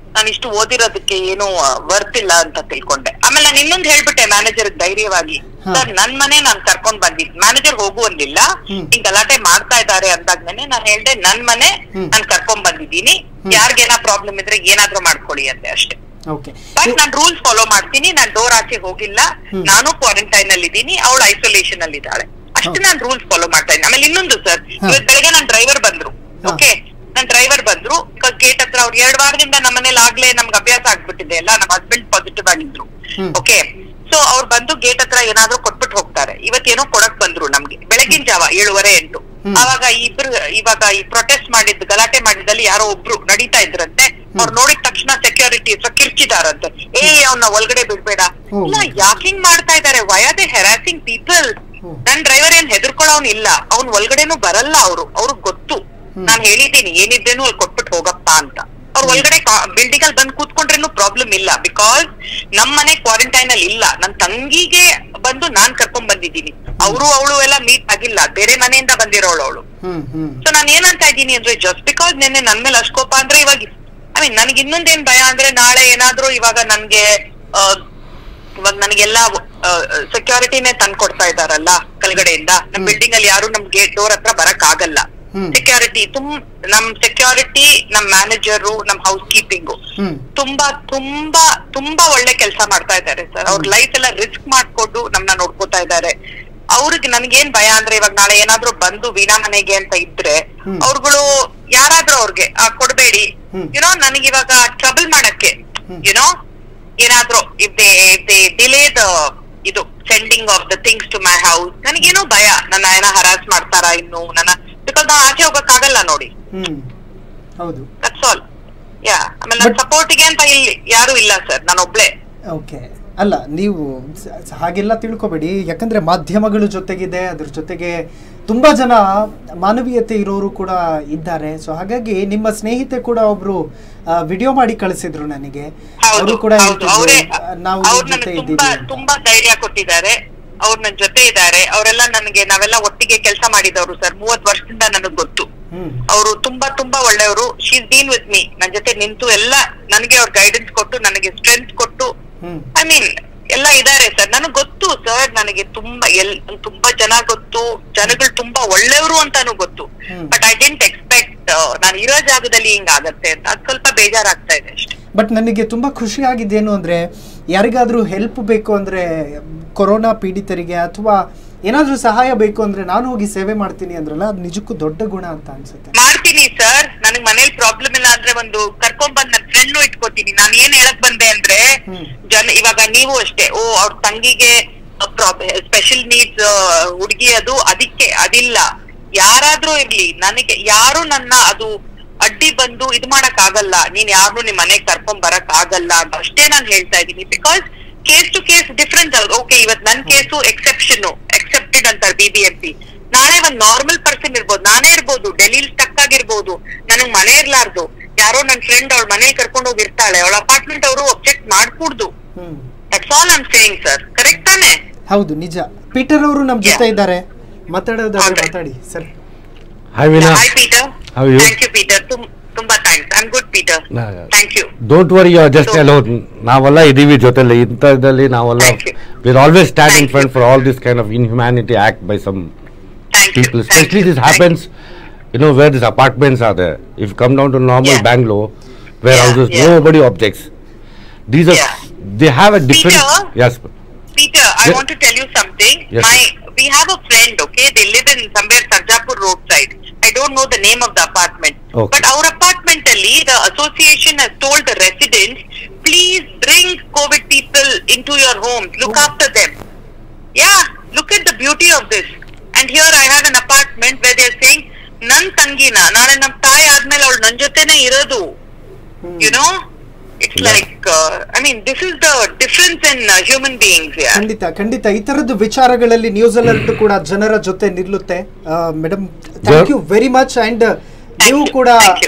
ನಾನು ಇಷ್ಟು ಓದಿರೋದಕ್ಕೆ ಏನು ವರ್ತ್ ಇಲ್ಲ ಅಂತ ತಿಳ್ಕೊಂಡೆ. ಆಮೇಲೆ ನಾನು ಇನ್ನೊಂದು ಹೇಳ್ಬಿಟ್ಟೆ ಮ್ಯಾನೇಜರ್ ಧೈರ್ಯವಾಗಿ, ಸರ್ ನನ್ ಮನೆ ನಾನ್ ಕರ್ಕೊಂಡ್ ಬಂದಿದ್, ಮ್ಯಾನೇಜರ್ ಹೋಗು ಅಂದಿಲ್ಲ, ಹಿಂಗ್ ಗಲಾಟೆ ಮಾಡ್ತಾ ಇದ್ದಾರೆ ಅಂದಾಗ್ಮೇನೆ ನಾನು ಹೇಳ್ದೆ ನನ್ ಮನೆ ನಾನ್ ಕರ್ಕೊಂಡ್ ಬಂದಿದ್ದೀನಿ, ಯಾರ್ಗೇನಾ ಪ್ರಾಬ್ಲಮ್ ಇದ್ರೆ ಏನಾದ್ರೂ ಮಾಡ್ಕೊಳ್ಳಿ ಅಂತೆ ಅಷ್ಟೇ. ಬಟ್ ನಾನ್ ರೂಲ್ಸ್ ಫಾಲೋ ಮಾಡ್ತೀನಿ, ನಾನ್ ಡೋರ್ ಆಚೆ ಹೋಗಿಲ್ಲ, ನಾನು ಕ್ವಾರಂಟೈನ್ ಅಲ್ಲಿ ಇದ್ದೀನಿ, ಅವಳು ಐಸೋಲೇಷನ್ ಅಲ್ಲಿ ಇದ್ದಾಳೆ, ಅಷ್ಟೇ ನಾನ್ ರೂಲ್ಸ್ ಫಾಲೋ ಮಾಡ್ತಾ ಇದ್ದೀನಿ. ಆಮೇಲೆ ಇನ್ನೊಂದು ಸರ್, ಇವತ್ತು ಬೆಳಗ್ಗೆ ನನ್ ಡ್ರೈವರ್ ಬಂದ್ರು, ಓಕೆ ನನ್ ಡ್ರೈವರ್ ಬಂದ್ರು ಗೇಟ್ ಹತ್ರ, ಅವ್ರು ಎರಡ್ ವಾರದಿಂದ ನಮ್ಮ ಮನೇಲಿ ಆಗ್ಲೇ ನಮ್ಗೆ ಅಭ್ಯಾಸ ಆಗ್ಬಿಟ್ಟಿದೆ ಎಲ್ಲ, ನಮ್ಮ ಹಸ್ಬೆಂಡ್ ಪಾಸಿಟಿವ್ ಆಗಿದ್ರು, ಓಕೆ ಸೊ ಅವ್ರು ಬಂದು ಗೇಟ್ ಹತ್ರ ಏನಾದ್ರು ಕೊಟ್ಬಿಟ್ಟು ಹೋಗ್ತಾರೆ. ಇವತ್ತೇನೋ ಕೊಡಕ್ ಬಂದ್ರು ನಮ್ಗೆ ಬೆಳಗಿನ ಜಾವ ಏಳುವರೆ ಎಂಟು. ಅವಾಗ ಇಬ್ರು ಇವಾಗ ಈ ಪ್ರೊಟೆಸ್ಟ್ ಮಾಡಿದ್ ಗಲಾಟೆ ಮಾಡಿದಲ್ಲಿ ಯಾರೋ ಒಬ್ರು ನಡೀತಾ ಇದ್ರಂತೆ, ಅವ್ರು ನೋಡಿದ ತಕ್ಷಣ ಸೆಕ್ಯೂರಿಟಿ ಹತ್ರ ಕಿರ್ಚಿದಾರಂತೆ, ಏ ಅವ್ನ ಒಳಗಡೆ ಬಿಡ್ಬೇಡ. ಇಲ್ಲ ಯಾಕೆ ಹಿಂಗ್ ಮಾಡ್ತಾ ಇದಾರೆ, why are they harassing people? ನನ್ ಡ್ರೈವರ್ ಏನ್ ಹೆದರ್ಕೊಳ್ಳೋನ್ ಇಲ್ಲ, ಅವ್ನ್ ಒಳಗಡೆನೂ ಬರಲ್ಲ, ಅವ್ರು ಅವ್ರಿಗೆ ಗೊತ್ತು, ನಾನ್ ಹೇಳಿದ್ದೀನಿ ಏನಿದ್ದೇನು ಅಲ್ಲಿ ಕೊಟ್ಬಿಟ್ಟು ಹೋಗಪ್ಪ ಅಂತ. ಅವ್ರ ಒಳಗಡೆ ಬಿಲ್ಡಿಂಗ್ ಅಲ್ಲಿ ಬಂದ್ ಕೂತ್ಕೊಂಡ್ರೇನು ಪ್ರಾಬ್ಲಮ್ ಇಲ್ಲ, ಬಿಕಾಸ್ ನಮ್ ಮನೆ ಕ್ವಾರಂಟೈನ್ ಅಲ್ಲಿ ಇಲ್ಲ, ನನ್ ತಂಗಿಗೆ ಬಂದು ನಾನ್ ಕರ್ಕೊಂಡ್ ಬಂದಿದ್ದೀನಿ, ಅವರು ಅವಳು ಎಲ್ಲ ಮೀಟ್ ಆಗಿಲ್ಲ, ಬೇರೆ ಮನೆಯಿಂದ ಬಂದಿರೋಳು ಅವಳು. ಸೊ ನಾನ್ ಏನಂತ ಇದ್ದೀನಿ ಅಂದ್ರೆ, ಜಸ್ಟ್ ಬಿಕಾಸ್ ನಿನ್ನೆ ನನ್ ಮೇಲೆ ಅಷ್ಕೋಪ ಅಂದ್ರೆ, ಇವಾಗ ಐ ಮೀನ್ ನನ್ಗೆ ಇನ್ನೊಂದೇನ್ ಭಯ ಅಂದ್ರೆ, ನಾಳೆ ಏನಾದ್ರು ಇವಾಗ ನನ್ಗೆ ಇವಾಗ ನನಗೆಲ್ಲ ಸೆಕ್ಯೂರಿಟಿನೇ ತಂದ್ಕೊಡ್ತಾ ಇದಾರಲ್ಲ ಕೆಳಗಡೆಯಿಂದ, ನಮ್ ಬಿಲ್ಡಿಂಗ್ ಅಲ್ಲಿ ಯಾರು ನಮ್ ಗೇಟ್ ಡೋರ್ ಹತ್ರ ಬರಕ್ ಆಗಲ್ಲ, ಸೆಕ್ಯೂರಿಟಿ ತುಂಬ, ನಮ್ ಸೆಕ್ಯೂರಿಟಿ, ನಮ್ ಮ್ಯಾನೇಜರು, ನಮ್ ಹೌಸ್ ಕೀಪಿಂಗು ತುಂಬಾ ತುಂಬಾ ತುಂಬಾ ಒಳ್ಳೆ ಕೆಲಸ ಮಾಡ್ತಾ ಇದ್ದಾರೆ ಸರ್. ಅವ್ರ ಲೈಫ್ ಎಲ್ಲ ರಿಸ್ಕ್ ಮಾಡ್ಕೊಂಡು ನಮ್ನ ನೋಡ್ಕೋತಾ ಇದ್ದಾರೆ. ಅವ್ರಿಗೆ ನನ್ಗೇನ್ ಭಯ ಅಂದ್ರೆ, ಇವಾಗ ನಾಳೆ ಏನಾದ್ರು ಬಂದು ವೀಣಾ ಮನೆಗೆ ಅಂತ ಇದ್ರೆ, ಅವ್ರುಗಳು ಯಾರಾದ್ರೂ ಅವ್ರಿಗೆ ಕೊಡ್ಬೇಡಿ ಯುನೋ, ನನಗೆ ಇವಾಗ ಟ್ರಬಲ್ ಮಾಡಕ್ಕೆ ಯುನೋ ಏನಾದ್ರು if they if they delay the ಇದು sending of the things to my house, ನನಗೇನೋ ಭಯ, ನನ್ನ ಏನೋ ಹರಾಸ್ ಮಾಡ್ತಾರ ಇನ್ನು ನನ್ನ, ಬಿಕಾಸ್ ನಾ ಆಚೆ ಹೋಗಕ್ ಆಗಲ್ಲ ನೋಡಿ. ಹೌದು, ದಟ್ಸ್ ಆಲ್. ಯಾ, ಆಮೇಲೆ ನನ್ನ ಸಪೋರ್ಟಿಗೆ ಅಂತ ಇಲ್ಲಿ ಯಾರು ಇಲ್ಲ ಸರ್, ನಾನು ಒಬ್ಳೆ. ಓಕೆ, ಅಲ್ಲ ನೀವು ಹಾಗೆಲ್ಲ ತಿಳ್ಕೊಬೇಡಿ, ಯಾಕಂದ್ರೆ ಮಾಧ್ಯಮಗಳು ಜೊತೆಗಿದೆ, ಅದ್ರ ಜೊತೆಗೆ ತುಂಬಾ ಜನ ಮಾನವೀಯತೆ ಇರೋರು ಕೂಡ ಇದ್ದಾರೆ. ಸೊ ಹಾಗಾಗಿ ನಿಮ್ಮ ಸ್ನೇಹಿತೆ ಕೂಡ ಒಬ್ರು ವಿಡಿಯೋ ಮಾಡಿ ಕಳಿಸಿದ್ರು ನನಗೆ, ಅವರು ಕೂಡ ನಾವು ಜೊತೆ ಇದ್ದೀವಿ, ತುಂಬಾ ಧೈರ್ಯ ಕೊಟ್ಟಿದ್ದಾರೆ, ಅವ್ರು ನನ್ ಜೊತೆ ಇದ್ದಾರೆ, ಅವರೆಲ್ಲ ನನಗೆ, ನಾವೆಲ್ಲ ಒಟ್ಟಿಗೆ ಕೆಲಸ ಮಾಡಿದವರು ಸರ್, ಮೂವತ್ ವರ್ಷದಿಂದ ನನಗ್ ಗೊತ್ತು. ಅವರು ತುಂಬಾ ತುಂಬಾ ಒಳ್ಳೆಯವರು. She is been with me, ನನ್ ಜೊತೆ ನಿಂತು ಎಲ್ಲ ನನಗೆ ಅವ್ರ ಗೈಡೆನ್ಸ್ ಕೊಟ್ಟು, ನನಗೆ ಸ್ಟ್ರೆಂತ್ ಕೊಟ್ಟು, ಐ ಮೀನ್ ಎಲ್ಲ ಇದಾರೆ ಸರ್. ನನಗ್ ಗೊತ್ತು ಸರ್, ನನಗೆ ತುಂಬಾ ಎಲ್ ತುಂಬಾ ಜನ ಗೊತ್ತು, ಜನಗಳು ತುಂಬಾ ಒಳ್ಳೆಯವರು ಅಂತಾನು ಗೊತ್ತು. ಬಟ್ ಐ ಡಿಂಟ್ ಎಕ್ಸ್ಪೆಕ್ಟ್ ನಾನು ಇರೋ ಜಾಗದಲ್ಲಿ ಹಿಂಗ ಆಗತ್ತೆ ಅಂತ, ಅದ್ ಸ್ವಲ್ಪ ಬೇಜಾರಾಗ್ತಾ ಇದೆ ಅಷ್ಟೇ. ಬಟ್ ನನಗೆ ತುಂಬಾ ಖುಷಿ ಆಗಿದ್ದೇನು ಅಂದ್ರೆ, ಯಾರಿಗಾದ್ರೂ ಹೆಲ್ಪ್ ಬೇಕು ಅಂದ್ರೆ, ಕೊರೋನಾ ಪೀಡಿತರಿಗೆ ಅಥವಾ ಏನಾದ್ರೂ ಸಹಾಯ ಬೇಕು ಅಂದ್ರೆ ನಾನು ಹೋಗಿ ಸೇವೆ ಮಾಡ್ತೀನಿ ಅಂದ್ರಲ್ಲ, ಅದು ನಿಜಕ್ಕೂ ದೊಡ್ಡ ಗುಣ ಅಂತ ಅನ್ಸುತ್ತೆ. ಮಾಡ್ತೀನಿ ಸರ್, ನನಗ್ ಮನೇಲಿ ಪ್ರಾಬ್ಲಮ್ ಇಲ್ಲ ಅಂದ್ರೆ ಒಂದು ಕರ್ಕೊಂಡ್ ಬಂದ್ ನನ್ ಫ್ರೆಂಡ್ ಇಟ್ಕೋತೀನಿ. ನಾನ್ ಏನ್ ಹೇಳಕ್ ಬಂದೆ ಅಂದ್ರೆ, ಜನ ಇವಾಗ ನೀವು ಅಷ್ಟೇ, ಓ ಅವ್ರ ತಂಗಿಗೆ ಸ್ಪೆಷಲ್ ನೀಡ್ಸ್ ಹುಡುಗಿ ಅದು, ಅದಕ್ಕೆ ಅದಿಲ್ಲ, ಯಾರಾದ್ರೂ ಇರ್ಲಿ, ನನಗೆ ಯಾರು ನನ್ನ ಅದು ಅಡ್ಡಿ ಬಂದು ಇದ್ ಮಾಡಕ್ ಆಗಲ್ಲ, ನೀನ್ ಯಾರು ನಿಮ್ ಮನೆಗ್ ಕರ್ಕೊಂಡ್ ಬರಕ್ ಆಗಲ್ಲ ಅಷ್ಟೇ ನಾನ್ ಹೇಳ್ತಾ ಇದೀನಿ. Because case to case difference. Okay, ಇವತ್ ನನ್ ಕೇಸು ಎಕ್ಸೆಪ್ಷನ್ ಎಕ್ಸೆಪ್ಟೆಡ್ ಅಂತಾರೆ ಬಿ ಬಿ ಎಂ ಪಿ, ನಾಳೆ ಒಂದ್ ನಾರ್ಮಲ್ ಪರ್ಸನ್ ಇರ್ಬೋದು, ನಾನೇ ಇರ್ಬೋದು, ಡೆಲ್ಲಿಲಿ ಸ್ಟಕ್ ಆಗಿರ್ಬೋದು, ನನಗ್ ಮನೆ ಇರ್ಲಾರ್ದು, ಯಾರೋ ನನ್ ಫ್ರೆಂಡ್ ಅವಳ ಮನೇಲಿ ಕರ್ಕೊಂಡು ಹೋಗಿರ್ತಾಳೆ, ಅವಳ ಅಪಾರ್ಟ್ಮೆಂಟ್ ಅವರು ಅಬ್ಜೆಕ್ಟ್ ಮಾಡ್ಕೂಡ್ದು. That's all I am saying sir. Correct ತಾನೆ? ಹೌದು, ನಿಜ. ಪೀಟರ್ ಅವರು ನಮ್ ಜೊತೆ ಇದ್ದಾರೆ, ಮಾತಾಡೋದಾದ್ರೆ ಮಾತಾಡಿ sir. Hi Veena. Hi Peter. How are you? Thank you Peter. ತುಂಬಾ thanks. I am good Peter. Thank you. Don't worry, you are just alone. ನಾವೆಲ್ಲ ಇದೀವಿ ಜೊತೆಲಿ, ಇಂಥದ್ದಲ್ಲಿ ನಾವೆಲ್ಲ we are always stand in front for all this kind of inhumanity act by some people. Especially this happens, you know, where these apartments are there. If you come down to normal Bangalore, where houses nobody objects. These are they have a different. Yes. Peter, I want to tell you something. My we have a friend, okay? They live in somewhere Sarjapur roadside. I don't know the name of the apartment. Okay. But our apartment alli, the association has told the residents, please bring COVID people into your homes. Look oh. after them. Yeah, look at the beauty of this. And here I have an apartment where they are saying, nan tangina, nale nam tayi admele avಳು ನನ್ನ ಜೊತೆನೇ ಇರೋದು. You know? It's like, uh, I mean, this is the difference in uh, human beings here. ಖಂಡಿತ ಖಂಡಿತ ಈ ತರದ ವಿಚಾರಗಳಲ್ಲಿ New Zealand ಕೂಡ ಜನರ ಜೊತೆ ನಿಲ್ಲುತ್ತೆ. Madam, thank you very much. And ನೀವು ಕೂಡ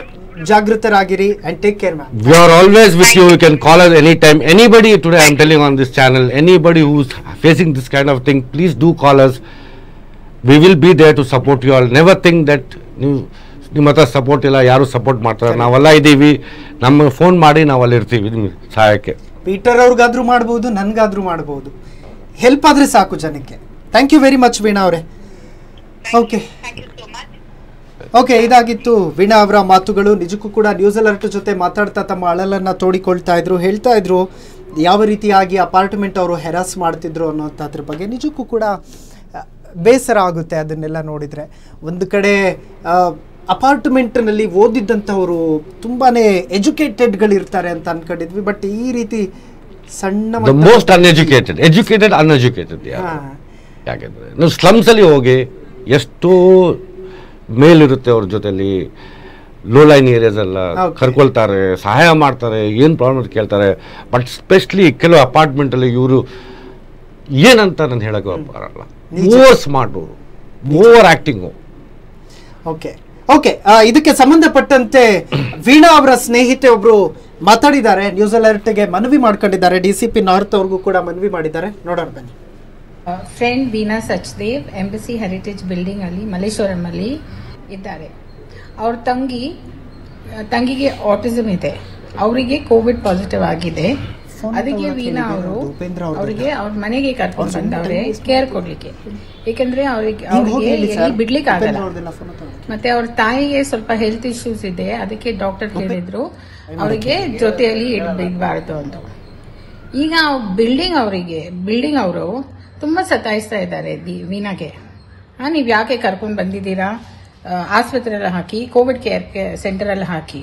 ಜಾಗೃತರಾಗಿರಿ and take care, ma'am. We are always with you. You can call us anytime. Anybody today I'm telling on this channel, anybody who's facing this kind of thing, please do call us. We will be there to support you all. Never think that you ನಿಮ್ಮ ಹತ್ರ support ಇಲ್ಲ, ಯಾರು support ಮಾಡ್ತಾರೆ, ನಾವೆಲ್ಲ ಇದ್ದೀವಿ, ನಮ್ಮ phone ಮಾಡಿ ನಾವು ಅಲ್ಲಿ ಇರ್ತೀವಿ ನಿಮ್ಗೆ ಸಹಾಯಕ್ಕೆ. ಪೀಟರ್ ಅವ್ರಿಗಾದ್ರೂ ಮಾಡ್ಬೋದು, ನನ್ಗಾದ್ರೂ ಮಾಡ್ಬೋದು, ಹೆಲ್ಪ್ ಆದ್ರೆ ಸಾಕು ಜನಕ್ಕೆ. Thank you very much Veena ಅವರೇ. ಓಕೆ ಓಕೆ ಇದಾಗಿತ್ತು ವೀಣಾ ಅವರ ಮಾತುಗಳು. ನಿಜಕ್ಕೂ ಕೂಡ ನ್ಯೂಸ್ ಅಲರ್ಟ್ ಜೊತೆ ಮಾತಾಡ್ತಾ ತಮ್ಮ ಅಳಲನ್ನು ತೋಡಿಕೊಳ್ತಾ ಇದ್ರು, ಹೇಳ್ತಾ ಇದ್ರು ಯಾವ ರೀತಿಯಾಗಿ ಅಪಾರ್ಟ್ಮೆಂಟ್ ಅವರು ಹೆರಾಸ್ ಮಾಡ್ತಿದ್ರು ಅನ್ನೋಂಥದ್ರ ಬಗ್ಗೆ. ನಿಜಕ್ಕೂ ಕೂಡ ಬೇಸರ ಆಗುತ್ತೆ ಅದನ್ನೆಲ್ಲ ನೋಡಿದರೆ. ಒಂದು ಕಡೆ ಅಪಾರ್ಟ್ಮೆಂಟ್ನಲ್ಲಿ ಓದಿದ್ದಂಥವರು ತುಂಬಾ ಎಜುಕೇಟೆಡ್ಗಳಿರ್ತಾರೆ ಅಂತ ಅನ್ಕೊಂಡಿದ್ವಿ, ಬಟ್ ಈ ರೀತಿ ಸಣ್ಣ ಮೋಸ್ಟ್ ಅನ್ಎಜುಕೇಟೆಡ್ ಎಜುಕೇಟೆಡ್ ಅನ್ಎಜುಕೇಟೆಡ್ ಯಾಕೆಂದರೆ ನೀವು ಸ್ಲಮ್ಸಲ್ಲಿ ಹೋಗಿ ಎಷ್ಟೋ ಮೇಲಿರುತ್ತೆ ಅವ್ರ ಜೊತೆಲಿ, ಲೋ ಲೈನ್ ಏರಿಯಾಸ್ ಎಲ್ಲ ಕರ್ಕೊಳ್ತಾರೆ, ಸಹಾಯ ಮಾಡ್ತಾರೆ, ಏನು ಪ್ರಾಬ್ಲಮ್ ಕೇಳ್ತಾರೆ. ಬಟ್ ಸ್ಪೆಷಲಿ ಕೆಲವು ಅಪಾರ್ಟ್ಮೆಂಟಲ್ಲಿ ಇವರು ಏನಂತ ನಾನು ಹೇಳೋಕೆ ಬರಲ್ಲ, over smart, over acting. Okay okay ಇದಕ್ಕೆ ಸಂಬಂಧಪಟ್ಟಂತೆ ವೀಣಾ ಅವರ ಸ್ನೇಹಿತೆ ಒಬ್ರು ಮಾತಾಡಿದ್ದಾರೆ, ನ್ಯೂಸ್ ಅಲರ್ಟ್ಗೆ ಮನವಿ ಮಾಡ್ಕೊಂಡಿದ್ದಾರೆ, ಡಿ ಸಿ ಪಿ ನಾರ್ತ್ ಅವ್ರಿಗೂ ಕೂಡ ಮನವಿ ಮಾಡಿದ್ದಾರೆ, ನೋಡೋಣ ಬನ್ನಿ. Friend Veena Sachdev embassy heritage building ಅಲ್ಲಿ ಮಲ್ಲೇಶ್ವರಂ ಅಲ್ಲಿ ಇದ್ದಾರೆ. ಅವ್ರ ತಂಗಿ ತಂಗಿಗೆ ಆಟಿಸಮ್ ಇದೆ, ಅವರಿಗೆ ಕೋವಿಡ್ ಪಾಸಿಟಿವ್ ಆಗಿದೆ. ಅದಕ್ಕೆ ವೀಣಾ ಅವರು ಅವರಿಗೆ ಅವ್ರ ಮನೆಗೆ ಕರ್ಕೊಂಡು ಬಂದವ್ರೆ ಕೇರ್ ಕೊಡ್ಲಿಕ್ಕೆ. ಏಕೆಂದ್ರೆ ಅವ್ರಿಗೆ ಅವ್ರಿಗೆ ಎಲ್ಲಿ ಬಿಡ್ಲಿಕ್ಕೆ ಆಗಲ್ಲ, ಮತ್ತೆ ಅವ್ರ ತಾಯಿಗೆ ಸ್ವಲ್ಪ ಹೆಲ್ತ್ ಇಶ್ಯೂಸ್ ಇದೆ. ಅದಕ್ಕೆ ಡಾಕ್ಟರ್ ಹೇಳಿದ್ರು ಅವರಿಗೆ ಜೊತೆಯಲ್ಲಿ ಇಡಬಾರ್ದು ಅಂತ. ಈಗ ಬಿಲ್ಡಿಂಗ್ ಅವರಿಗೆ ಬಿಲ್ಡಿಂಗ್ ಅವರು ತುಂಬಾ ಸತಾಯಿಸ್ತಾ ಇದ್ದಾರೆ ವೀಣಾಗೆ. ಹಾ, ನೀವ್ ಯಾಕೆ ಕರ್ಕೊಂಡು ಬಂದಿದ್ದೀರಾ, ಆಸ್ಪತ್ರೆಯಲ್ಲಿ ಹಾಕಿ, ಕೋವಿಡ್ ಕೇರ್ ಸೆಂಟರ್ ಅಲ್ಲಿ ಹಾಕಿ.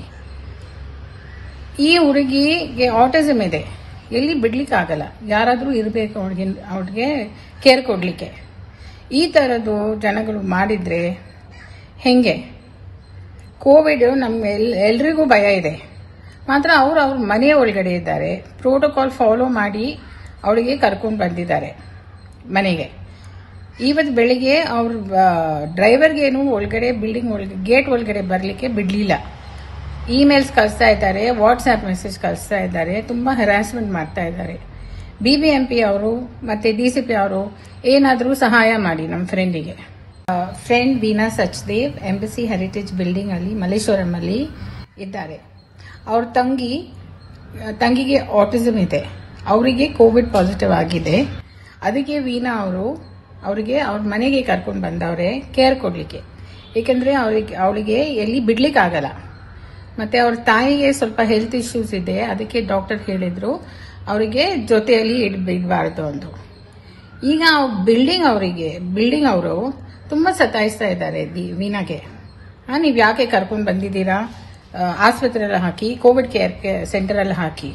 ಈ ಹುಡುಗಿಗೆ ಆಟಿಸಮ್ ಇದೆ, ಎಲ್ಲಿ ಬಿಡ್ಲಿಕ್ಕೆ ಆಗಲ್ಲ, ಯಾರಾದ್ರೂ ಇರಬೇಕು ಅವ್ರಿಗೆ ಅವ್ರಿಗೆ ಕೇರ್ ಕೊಡ್ಲಿಕ್ಕೆ. ಈ ತರದ್ದು ಜನಗಳು ಮಾಡಿದ್ರೆ ಹೆಂಗೆ? ಕೋವಿಡ್ ನಮ್ಮ ಎಲ್ ಎಲ್ರಿಗೂ ಭಯ ಇದೆ, ಮಾತ್ರ ಅವ್ರು ಅವ್ರ ಮನೆಯ ಒಳಗಡೆ ಇದ್ದಾರೆ, ಪ್ರೋಟೋಕಾಲ್ ಫಾಲೋ ಮಾಡಿ ಅವಳಿಗೆ ಕರ್ಕೊಂಡು ಬಂದಿದ್ದಾರೆ ಮನೆಗೆ. ಇವತ್ತು ಬೆಳಿಗ್ಗೆ ಅವ್ರ ಡ್ರೈವರ್ಗೇನು ಒಳಗಡೆ ಬಿಲ್ಡಿಂಗ್ ಒಳಗೆ ಗೇಟ್ ಒಳಗಡೆ ಬರಲಿಕ್ಕೆ ಬಿಡಲಿಲ್ಲ. ಇಮೇಲ್ಸ್ ಕಳಿಸ್ತಾ ಇದ್ದಾರೆ, ವಾಟ್ಸ್ಆ್ಯಪ್ ಮೆಸೇಜ್ ಕಳಿಸ್ತಾ ಇದ್ದಾರೆ, ತುಂಬ ಹರಾಸ್ಮೆಂಟ್ ಮಾಡ್ತಾ ಇದ್ದಾರೆ. ಬಿ ಬಿ ಎಂ ಪಿ ಅವರು ಮತ್ತು ಡಿ ಸಿ ಪಿ ಅವರು ಏನಾದರೂ ಸಹಾಯ ಮಾಡಿ ನಮ್ಮ ಫ್ರೆಂಡಿಗೆ. Friend Veena Sachdev embassy heritage building ಅಲ್ಲಿ ಮಲ್ಲೇಶ್ವರಂ ಅಲ್ಲಿ ಇದ್ದಾರೆ. ಅವ್ರ ತಂಗಿ ತಂಗಿಗೆ ಆಟಿಸಮ್ ಇದೆ, ಅವರಿಗೆ ಕೋವಿಡ್ ಪಾಸಿಟಿವ್ ಆಗಿದೆ. ಅದಕ್ಕೆ ವೀಣಾ ಅವರು ಅವರಿಗೆ ಅವ್ರ ಮನೆಗೆ ಕರ್ಕೊಂಡು ಬಂದವ್ರೆ ಕೇರ್ ಕೊಡ್ಲಿಕ್ಕೆ. ಏಕೆಂದ್ರೆ ಅವ್ರಿಗೆ ಅವಳಿಗೆ ಎಲ್ಲಿ ಬಿಡ್ಲಿಕ್ಕೆ ಆಗಲ್ಲ, ಮತ್ತೆ ಅವ್ರ ತಾಯಿಗೆ ಸ್ವಲ್ಪ ಹೆಲ್ತ್ ಇಶ್ಯೂಸ್ ಇದೆ. ಅದಕ್ಕೆ ಡಾಕ್ಟರ್ ಹೇಳಿದ್ರು ಅವರಿಗೆ ಜೊತೆಯಲ್ಲಿ ಇಡಬಾರ್ದು ಅಂತ. ಈಗ ಬಿಲ್ಡಿಂಗ್ ಅವರಿಗೆ ಬಿಲ್ಡಿಂಗ್ ಅವರು ತುಂಬಾ ಸತಾಯಿಸ್ತಾ ಇದ್ದಾರೆ ವೀಣಾಗೆ. ಹಾ, ನೀವ್ ಯಾಕೆ ಕರ್ಕೊಂಡು ಬಂದಿದ್ದೀರಾ, ಆಸ್ಪತ್ರೆಯಲ್ಲಿ ಹಾಕಿ, ಕೋವಿಡ್ ಕೇರ್ ಸೆಂಟರ್ ಅಲ್ಲಿ ಹಾಕಿ.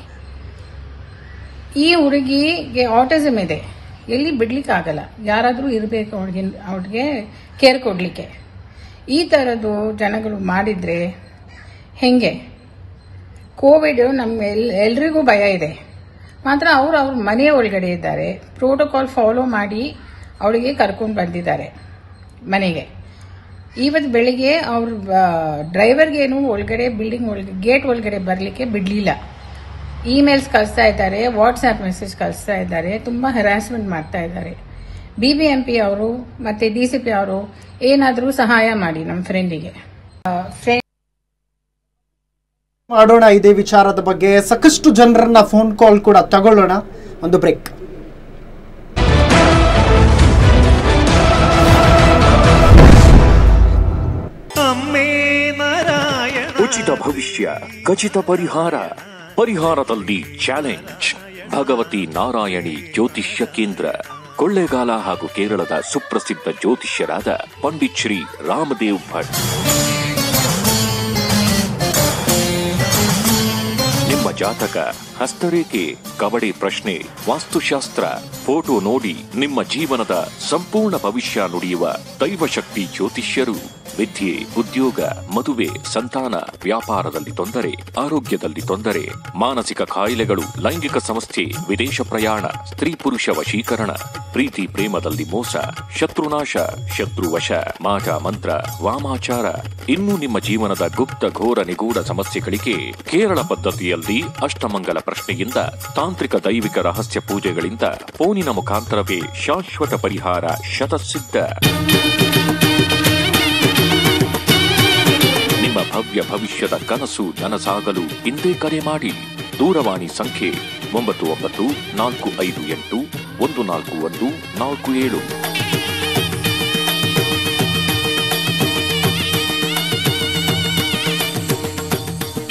ಈ ಹುಡುಗಿಗೆ ಆಟಿಸಮ್ ಇದೆ, ಎಲ್ಲಿ ಬಿಡ್ಲಿಕ್ಕೆ ಆಗಲ್ಲ, ಯಾರಾದ್ರೂ ಇರಬೇಕು ಅವ್ರಿಗೆ ಅವ್ರಿಗೆ ಕೇರ್ ಕೊಡ್ಲಿಕ್ಕೆ. ಈ ತರದ್ದು ಜನಗಳು ಮಾಡಿದ್ರೆ ಹೆಂಗೆ? ಕೋವಿಡ್ ನಮ್ಮ ಎಲ್ ಎಲ್ರಿಗೂ ಭಯ ಇದೆ, ಮಾತ್ರ ಅವ್ರು ಅವ್ರ ಮನೆಯ ಒಳಗಡೆ ಇದ್ದಾರೆ, ಪ್ರೋಟೋಕಾಲ್ ಫಾಲೋ ಮಾಡಿ ಅವಳಿಗೆ ಕರ್ಕೊಂಡು ಬಂದಿದ್ದಾರೆ ಮನೆಗೆ. ಇವತ್ತು ಬೆಳಿಗ್ಗೆ ಅವ್ರ ಡ್ರೈವರ್ಗೇನು ಒಳಗಡೆ ಬಿಲ್ಡಿಂಗ್ ಒಳಗೆ ಗೇಟ್ ಒಳಗಡೆ ಬರಲಿಕ್ಕೆ ಬಿಡಲಿಲ್ಲ. ಇಮೇಲ್ಸ್ ಕಳಿಸ್ತಾ ಇದ್ದಾರೆ, ವಾಟ್ಸ್ಆ್ಯಪ್ ಮೆಸೇಜ್ ಕಳಿಸ್ತಾ ಇದ್ದಾರೆ, ತುಂಬ ಹರಾಸ್ಮೆಂಟ್ ಮಾಡ್ತಾ ಇದ್ದಾರೆ. ಬಿ ಬಿ ಎಂ ಪಿ ಅವರು ಮತ್ತು ಡಿ ಸಿ ಪಿ ಅವರು ಏನಾದರೂ ಸಹಾಯ ಮಾಡಿ ನಮ್ಮ ಫ್ರೆಂಡಿಗೆ. ಮಾಡೋಣ ಇದೇ ವಿಚಾರದ ಬಗ್ಗೆ, ಸಾಕಷ್ಟು ಜನರನ್ನ ಫೋನ್ ಕಾಲ್ ಕೂಡ ತಗೊಳ್ಳೋಣ. ಒಂದು ಬ್ರೇಕ್. ಉಚಿತ ಭವಿಷ್ಯ, ಖಚಿತ ಪರಿಹಾರ, ಪರಿಹಾರದಲ್ಲಿ ಚಾಲೆಂಜ್. ಭಗವತಿ ನಾರಾಯಣಿ ಜ್ಯೋತಿಷ್ಯ ಕೇಂದ್ರ, ಕೊಳ್ಳೇಗಾಲ ಹಾಗೂ ಕೇರಳದ ಸುಪ್ರಸಿದ್ಧ ಜ್ಯೋತಿಷ್ಯರಾದ ಪಂಡಿತ್ ಶ್ರೀ ರಾಮದೇವ್ ಭಟ್. ನಿಮ್ಮ ಜಾತಕ, ಹಸ್ತರೇಖೆ, ಕವಡೆ ಪ್ರಶ್ನೆ, ವಾಸ್ತುಶಾಸ್ತ್ರ, ಫೋಟೋ ನೋಡಿ ನಿಮ್ಮ ಜೀವನದ ಸಂಪೂರ್ಣ ಭವಿಷ್ಯ ನುಡಿಯುವ ದೈವಶಕ್ತಿ ಜ್ಯೋತಿಷ್ಯರು. ವಿದ್ಯೆ, ಉದ್ಯೋಗ, ಮದುವೆ, ಸಂತಾನ, ವ್ಯಾಪಾರದಲ್ಲಿ ತೊಂದರೆ, ಆರೋಗ್ಯದಲ್ಲಿ ತೊಂದರೆ, ಮಾನಸಿಕ ಕಾಯಿಲೆಗಳು, ಲೈಂಗಿಕ ಸಮಸ್ಯೆ, ವಿದೇಶ ಪ್ರಯಾಣ, ಸ್ತ್ರೀ ಪುರುಷ ವಶೀಕರಣ, ಪ್ರೀತಿ ಪ್ರೇಮದಲ್ಲಿ ಮೋಸ, ಶತ್ರುನಾಶ, ಶತ್ರುವಶ, ಮಾಟ ಮಂತ್ರ, ವಾಮಾಚಾರ, ಇನ್ನು ನಿಮ್ಮ ಜೀವನದ ಗುಪ್ತ ಘೋರ ನಿಗೂಢ ಸಮಸ್ಯೆಗಳಿಗೆ ಕೇರಳ ಪದ್ಧತಿಯಲ್ಲಿ ಅಷ್ಟಮಂಗಲ ಪ್ರಶ್ನೆಯಿಂದ, ತಾಂತ್ರಿಕ ದೈವಿಕ ರಹಸ್ಯ ಪೂಜೆಗಳಿಂದ, ಫೋನಿನ ಮುಖಾಂತರವೇ ಶಾಶ್ವತ ಪರಿಹಾರ ಶತಸಿದ್ಧ. ನಿಮ್ಮ ಭವ್ಯ ಭವಿಷ್ಯದ ಕನಸು ನನಸಾಗಲು ಇಂದೇ ಕರೆ ಮಾಡಿ. ದೂರವಾಣಿ ಸಂಖ್ಯೆ ಒಂಬತ್ತು ಒಂಬತ್ತು ನಾಲ್ಕು ಐದು ಎಂಟು ಒಂದು ನಾಲ್ಕು ಒಂದು ನಾಲ್ಕು ಏಳು.